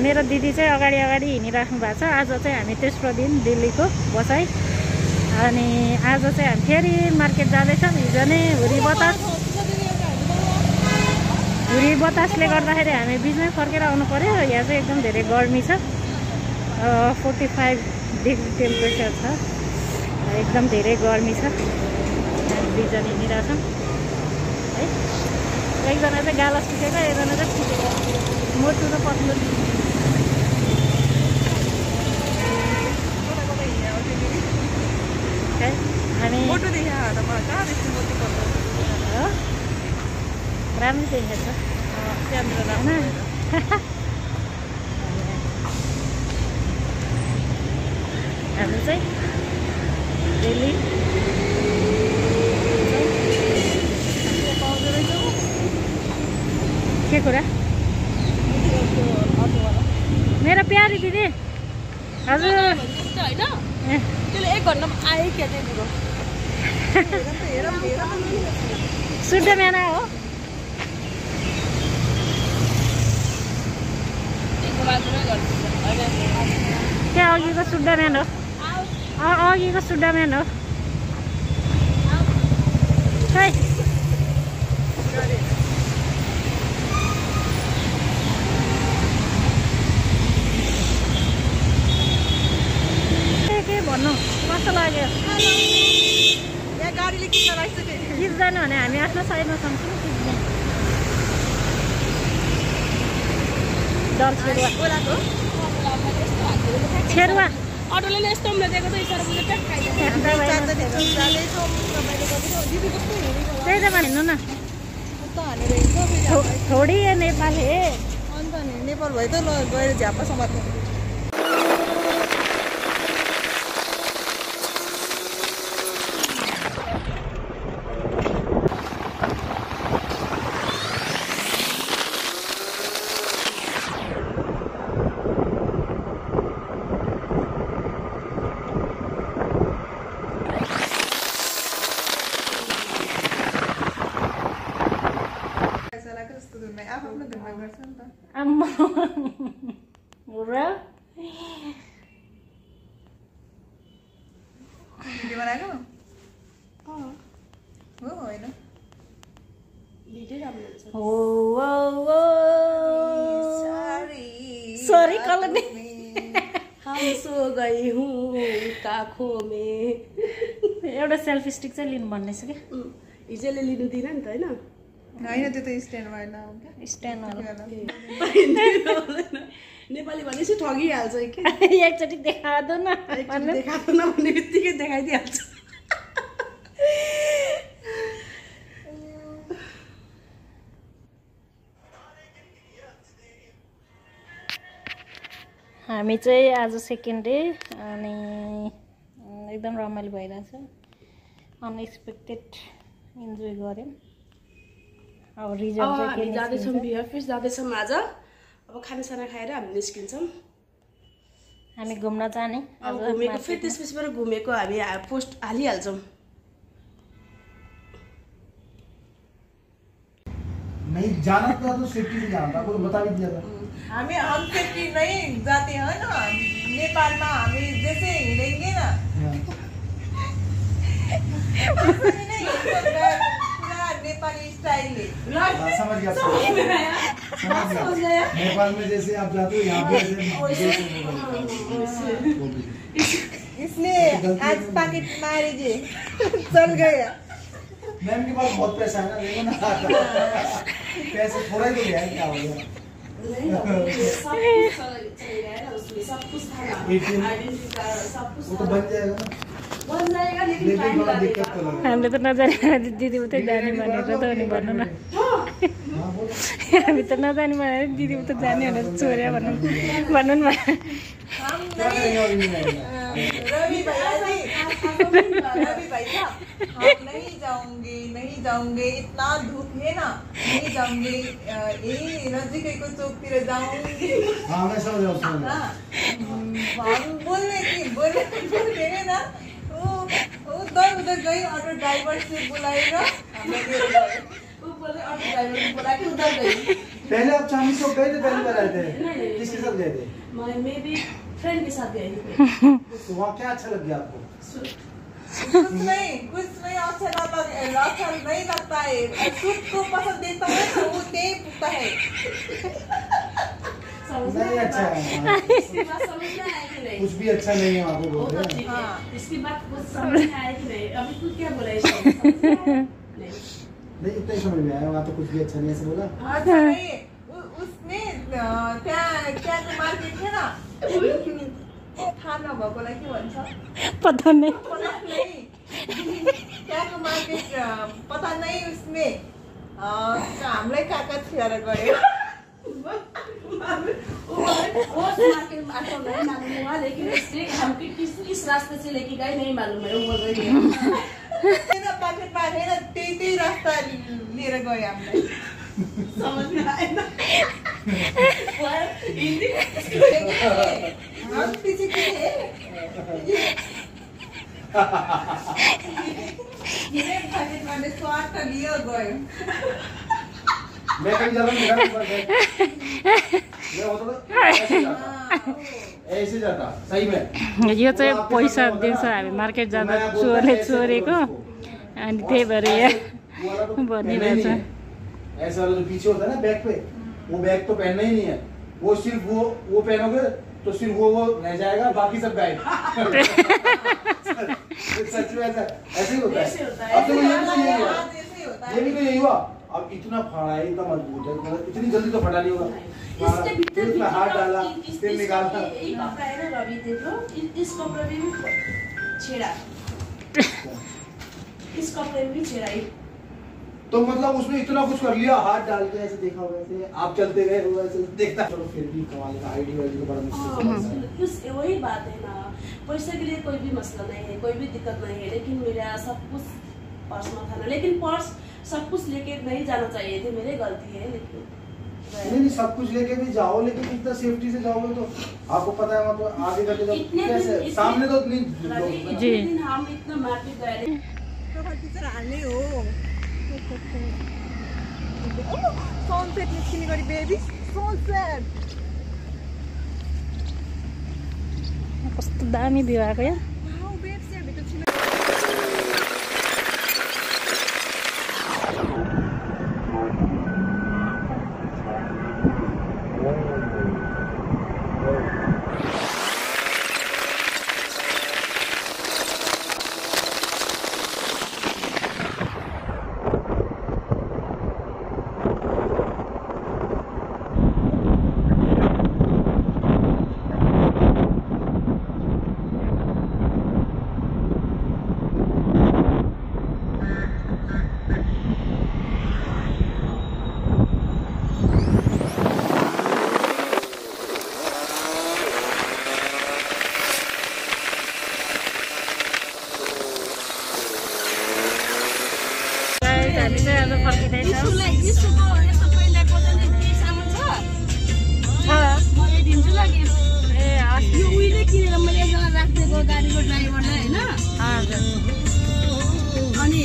मेरो दिदी चाहिँ अगाडि अगाडि हिँडिराख्नु भएको छ। आज चाहिँ हामी तेस्रो दिन दिल्लीको बसाइ अनि आज चाहिँ हामी फेरि मार्केट जाँदैछौँ। हिजो नै हुरी बतासले गर्दाखेरि हामी बिचमै फर्केर आउनु पर्यो। यहाँ चाहिँ एकदम धेरै गर्मी छ, 45 डिग्री टेम्परेचर छ, एकदम धेरै गर्मी छ। हामी दुईजना हिँडिरहेछौँ है। एकजना चाहिँ गाला सुकेको, एकजना चाहिँ फुटेको, मोटु र पत्लो। हामी राम्रो देखिन्छ हामी चाहिँ दिल्ली के कुरा मेरो प्यारी दिदी हजुर त्यसले 1 घण्टामा आए क्या त्यतिको शुद्ध मेना हो। त्यहाँ अघिको शुद्ध म्यान हो, अघिको शुद्ध म्यान हो। खै के भन्नु कस्तो लाग्यो? गाडीले किन राखिसक्यो खिच्दैन भने हामी आफ्नो साइडमा सक्छौँ खिच्ने। डर छेरुवा अटोले यस्तो दिएको छ इसारा बुझे ट्याक खाइदिन्छ। त्यही त भन्नु न थोडी नेपाल हे अन्त नेपाल भयो त ल गएर झ्याप्पा समात्नु। आम्मा र भिडियो बनाएको हो होइन भिडियो राम्रो हुन्छ। हो सरी कलनी हम सो गई हूँ काखो में एउटा सेल्फी स्टिक चाहिँ लिनु भन्ने छ क्या। हिजोले लिनु दिएन नि त होइन होइन त्यो त स्ट्यान्ड भएन स्ट्यान्ड नेपाली भनेपछि ठगिहाल्छ कि एकचोटि देखादो न देखाएको नभन्ने बित्तिकै देखाइदिइहाल्छ। हामी चाहिँ आज सेकेन्ड डे अनि एकदम रमाइलो भइरहेछ। अनएक्सपेक्टेड इन्जोय गऱ्यौँ। अब रिजल्ट चाहिँ हामी जाँदैछौँ बिहार फिस जाँदैछौँ आज। अब खानासाना खाएर हामी निस्किन्छौँ। हामी घुम्न जाने घुमेको फेरि त्यसपछिबाट घुमेको हामी पोस्ट हालिहाल्छौँ। नहीं जाना था तो सेफ्टी से जाना था, आपको बता भी दिया था। हम सेफ्टी नहीं जाते हैं ना नेपाल में, हमें जैसे हिड़ेंगे ना नेपाली स्टाइल है। समझ गया समझ गया। नेपाल में जैसे आप जाते हो यहाँ पे इसलिए आज पैकेट मारे जी चल गया। मैम के पास बहुत पैसा है ना, देखो ना पैसे थोड़ा ही तो है, क्या हो गया? वो तो बन जाएगा ना, लेकिन थोड़ा दिक्कत तो लगा। हामीले त नजाने दिदी उतै जाने भनेर त अनि भन्नु न हामी त नजाने भनेर दिदी उता जाने भनेर चोर्या भन्नु न। रवि भैया आप नहीं जाऊंगे इतना धूप है ना, नहीं जाऊंगे यही नजिकै को चौकतिर जाऊंगी। हाँ मैं समझ रहा हूँ। हम बोलने ना उधर गई ऑटो ड्राइवर से बुलाएगा, ऑटो ड्राइवर को बुला के उधर गई। पहले आप चांदनी चौक गए थे, पहली बार आए थे? नहीं। किसके साथ गए थे? मैं भी फ्रेंड के साथ गई थी। तो वहाँ क्या अच्छा लग गया आपको? कुछ नहीं अच्छा नहीं लगता है। सुख को पसंद देता है तो वो दे पूछता है। नहीं अच्छा है, इसकी बात समझ में आया कि नहीं? कुछ भी अच्छा नहीं है वहाँ पे वो बोलते तो हैं। ठीक है। हाँ। इसकी बात कुछ समझ में आया कि नहीं? अभी तू क्या बोला इसको? समझ में आया? नहीं। नहीं इतना ही समझ में आया, वहाँ तो कुछ भी अच्छा नहीं है ऐसे बोला। अच्छा नहीं उसने क्या मार्केट है ना थाहा नभएकोलाई के भन्छ पता नहीं। पता नहीं त्यहाँको मार्केट पता नहीं उसमें हामीलाई काका थिएर गयो। मार्केट में आता नहीं मालूम हुआ, लेकिन इससे हमको किस रास्ते से लेके गए नहीं मालूम है। वो बोल रही है पाकेटमा हेर त्यही रास्ता लिएर गयो हामीलाई। समझ में आए ना? हिंदी हम पछि के ये पाकेटमा स्वाद लियो गयो। मैं कहीं जा रहा हूँ, मैं होता था ऐसे जाता सही में। यो चाहिँ पैसा दिन्छ हामी मार्केट जाँदा चोरेको, अनि त्यही भएर यहाँ भनिरहेछ। ऐसा वाला जो पीछे होता है ना बैग पे, वो बैग तो पहनना ही नहीं है। वो सिर्फ वो पहनोगे तो सिर्फ वो रह जाएगा, बाकी सब बैग। सच में ऐसे ही होता है। अब तो ये भी तो यही हुआ। अब इतना फाड़ा है, इतना मजबूत है, इतनी जल्दी तो फटा नहीं होगा। इसमें हाथ डाला, फिर निकालता। ये कपड़ा है ना रवि, देख लो इस कपड़े में भी छेड़ा, इस कपड़े में भी छेड़ा। तो मतलब उसमें इतना कुछ कर लिया, हाथ डाल के ऐसे देखा हुआ ऐसे आप चलते गए वो ऐसे देखता। चलो फिर भी कमाल का आईडी वाईडी तो बड़ा मुश्किल से। वही बात है ना, पैसे के लिए कोई भी मसला नहीं है, कोई भी दिक्कत नहीं है, लेकिन मेरा सब कुछ पर्स में था ना। लेकिन पर्स सब कुछ लेके नहीं जाना चाहिए थे, मेरी गलती है। लेकिन नहीं सब कुछ लेके भी जाओ, लेकिन इतना सेफ्टी से जाओगे तो आपको पता है वहाँ तो आगे करके जाओ कैसे सामने तो नहीं जी। दिन हम इतना मार्केट गए थे। प्रोफाइल पिक्चर हाल्ने हो। सनसेट निस्किने गरी बेबी सनसेट। कस्तो दामी भ्यू आएको यहाँ। वाउ बेब्स यहाँ भित्र छिमेकी हामी चाहिँ आज फर्किँदैछौँ। मैले दिन्छु लागि ए हस्। यो उहिले किनेर मैले एकजना राखिदिएको गाडीको ड्राइभरलाई होइन। हजुर अनि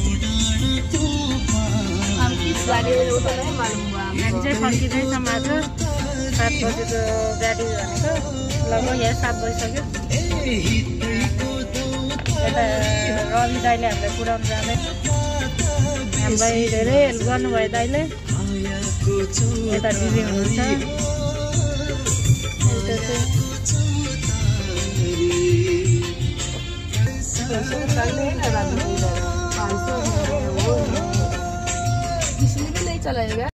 अब किस गाडी उठाउनै मालुम भयो। हामी चाहिँ फर्किँदैछौँ आज 7 बजेको गाडी भनेको, लगभग यहाँ 7 बजिसक्यो। यता रवि दाइले हामीलाई पुऱ्याउनु जाँदैछ। हामीलाई धेरै हेल्प गर्नुभयो दाइले। यता दिदी हुनुहुन्छ। नहीं चलाएगा।